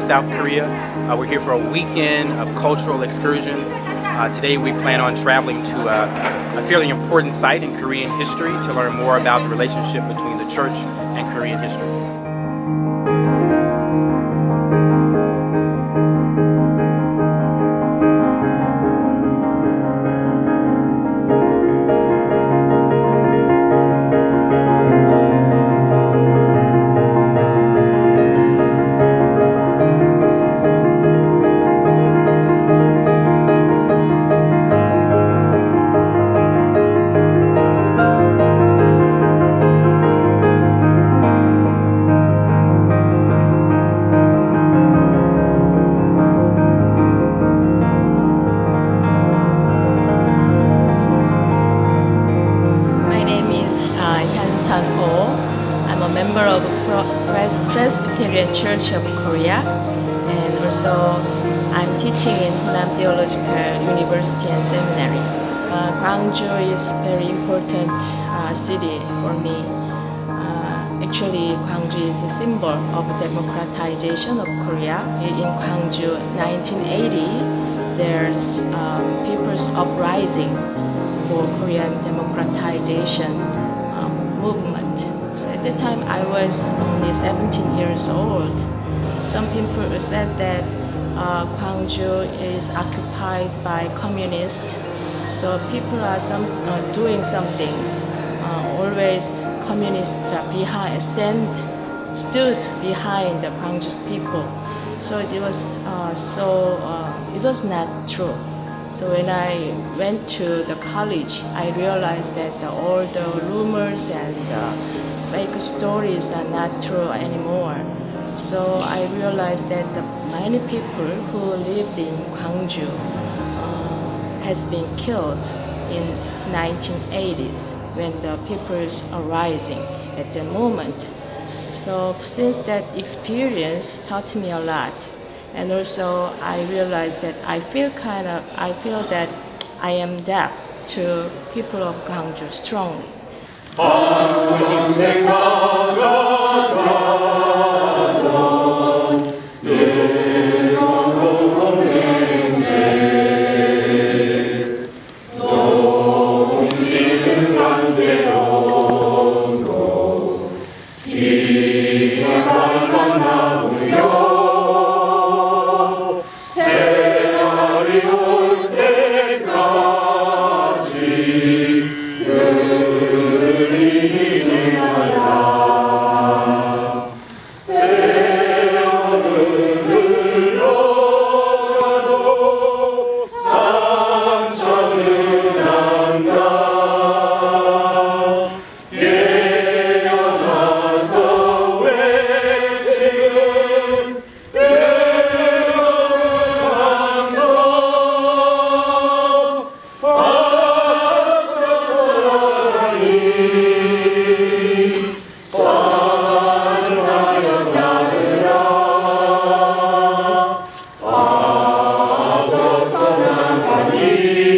South Korea. We're here for a weekend of cultural excursions. Today we plan on traveling to a fairly important site in Korean history to learn more about the relationship between the church and Korean history. I'm a member of Presbyterian Church of Korea, and also I'm teaching in Honam Theological University and Seminary. Gwangju is a very important city for me. Actually, Gwangju is a symbol of democratization of Korea. In Gwangju, 1980, there's people's uprising for Korean democratization movement. So at the time I was only 17 years old. Some people said that Gwangju is occupied by communists, so people are doing something. Always communists are stood behind the Gwangju's people. So it was it was not true. So when I went to the college, I realized that all the rumors and fake stories are not true anymore. So I realized that many people who lived in Gwangju has been killed in 1980s when the people's arising at the moment. So since that experience taught me a lot. And also, I realized that I feel that I am deaf to people of Gwangju strongly. Amen.